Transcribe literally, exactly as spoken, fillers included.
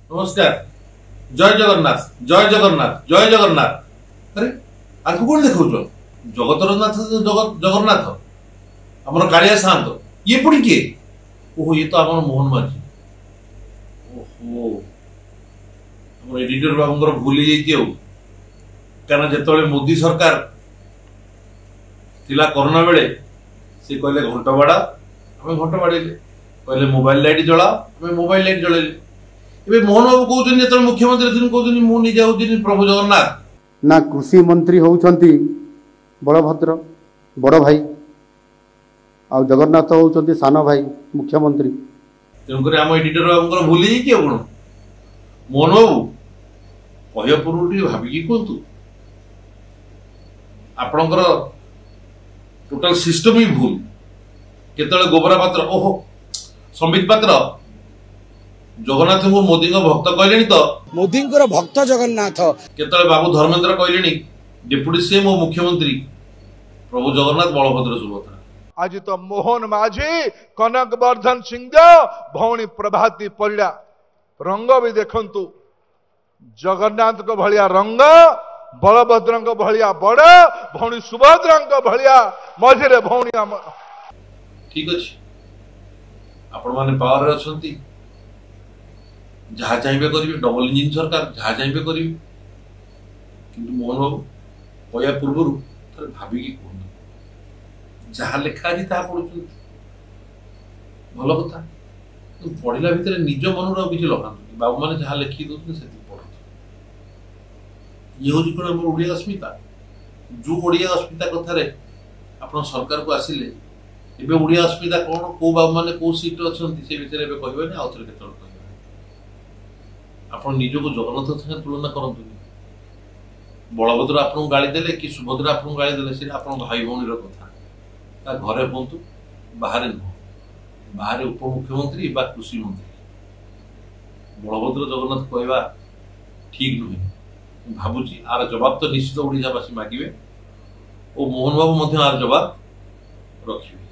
नमस्कार जय जगन्नाथ जय जगन्नाथ जय जगन्नाथ अरे आगे कौन देखो जगतरनाथ जगन्नाथ आम कालिया सात ये पुणी किए ओहो ये तो आम मोहन माझी ओहो आम एडिटर बाबू भूल क्या जो मोदी सरकार थिला कोरोना बेले सी कहले घंट बाड़ा आम घंट बाड़े कहले मोबाइल लाइट जला आम मोबाइल लाइट जलैले ए मोहन बाबू कहते जो मुख्यमंत्री थी कहते मुझे हूँ प्रभु जगन्नाथ ना कृषि मंत्री होउछंती बड़भद्र बड़ भाई आ जगन्नाथ होउछंती सान भाई मुख्यमंत्री तेणुक आम एडिटर बाबू भूल जाइए कौन मोहन बाबू कह पूर्व भाविकी कहतु आपणकर टोटाल सिस्टम ही भूल केतले गोबरा पात्र ओहो संबित पात्र जगन्नाथ को मोदी भक्त कहले तो मोदी भक्त जगन्नाथ केतले बाबू धर्मेंद्र कहले डेप्यूटी सीएम और मुख्यमंत्री प्रभु जगन्नाथ बलभद्र सुभद्रा आज तो मोहन माझी कनक वर्धन सिंह भौणी प्रभाती परिड़ा रंग भी देखंतु जगन्नाथ को भलिया रंग बलभद्र को भलिया बड़ भौणी सुभद्रा को भलिया मझे भौणी ठीक अच्छे आपण माने पावर अच्छी जहाँ चाहिए करेंगे डबल इंजिन सरकार जहाँ चाहिए करेंगे किंतु मोहन बाबू कहया पूर्व भाविकी कहूँ जहाँ लेखा आज ता पढ़ुं भल कथा पढ़ला भितर निज मन किसी लगाते बाबू मैंने जहाँ लिखी दौरान से पढ़ते ये हूँ कौन आम ओडिया अस्मिता जो ओडिया अस्मिता कथार आप सरकार को आसिले एवं ओडिया अस्मिता कौन कौ बाबू मैंने कौ सीट अच्छा से विषय में कहबे आउ थे केत आप निजको जगन्नाथ संगे तुलना करते बलभद्र आपको गाड़ी देले कि सुभद्रा आपको गाड़ी देले से आप भाई भौणी कथा घरे हूँ बाहर नुह बाहर उपमुख्यमंत्री बा कृषि मंत्री बलभद्र जगन्नाथ कहवा ठीक नुहे भावुची आर जवाब तो निश्चित ओडिशावासी मागे और मोहन बाबू आर जवाब रखिए।